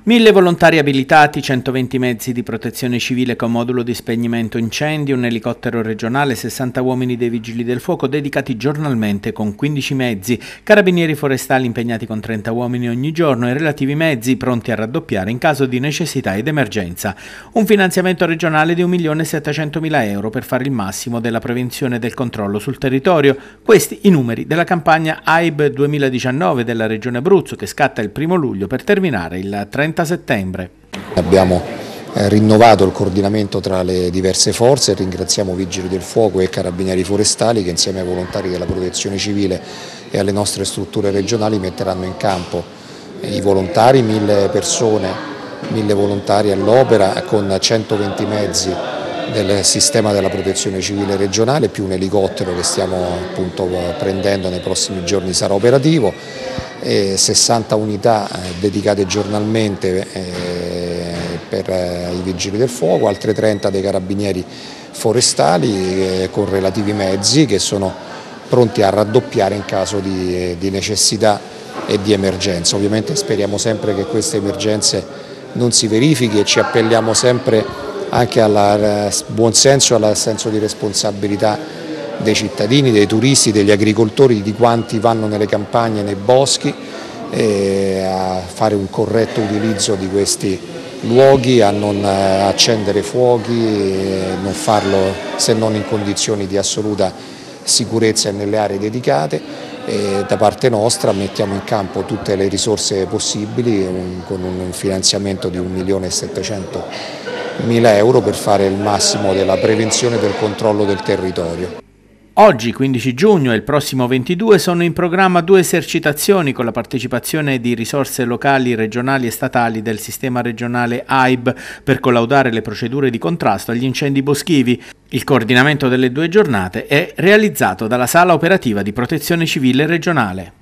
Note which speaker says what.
Speaker 1: 1000 volontari abilitati, 120 mezzi di protezione civile con modulo di spegnimento incendi, un elicottero regionale, 60 uomini dei Vigili del Fuoco dedicati giornalmente con 15 mezzi, carabinieri forestali impegnati con 30 uomini ogni giorno e relativi mezzi pronti a raddoppiare in caso di necessità ed emergenza. Un finanziamento regionale di 1.700.000 euro per fare il massimo della prevenzione e del controllo sul territorio. Questi i numeri della campagna AIB 2019 della Regione Abruzzo che scatta il 1° luglio per terminare il 30 settembre.
Speaker 2: Abbiamo rinnovato il coordinamento tra le diverse forze, ringraziamo Vigili del Fuoco e Carabinieri Forestali che insieme ai volontari della Protezione Civile e alle nostre strutture regionali metteranno in campo i volontari, 1000 persone, 1000 volontari all'opera con 120 mezzi del sistema della Protezione Civile regionale più un elicottero che stiamo appunto prendendo nei prossimi giorni, sarà operativo. 60 unità dedicate giornalmente per i Vigili del Fuoco, altre 30 dei Carabinieri Forestali con relativi mezzi che sono pronti a raddoppiare in caso di necessità e di emergenza. Ovviamente speriamo sempre che queste emergenze non si verifichi e ci appelliamo sempre anche al buon senso e al senso di responsabilità dei cittadini, dei turisti, degli agricoltori, di quanti vanno nelle campagne, nei boschi, a fare un corretto utilizzo di questi luoghi, a non accendere fuochi, non farlo se non in condizioni di assoluta sicurezza e nelle aree dedicate. Da parte nostra mettiamo in campo tutte le risorse possibili con un finanziamento di 1.700.000 euro per fare il massimo della prevenzione e del controllo del territorio.
Speaker 1: Oggi, 15 giugno e il prossimo 22, sono in programma 2 esercitazioni con la partecipazione di risorse locali, regionali e statali del sistema regionale AIB per collaudare le procedure di contrasto agli incendi boschivi. Il coordinamento delle 2 giornate è realizzato dalla Sala Operativa di Protezione Civile regionale.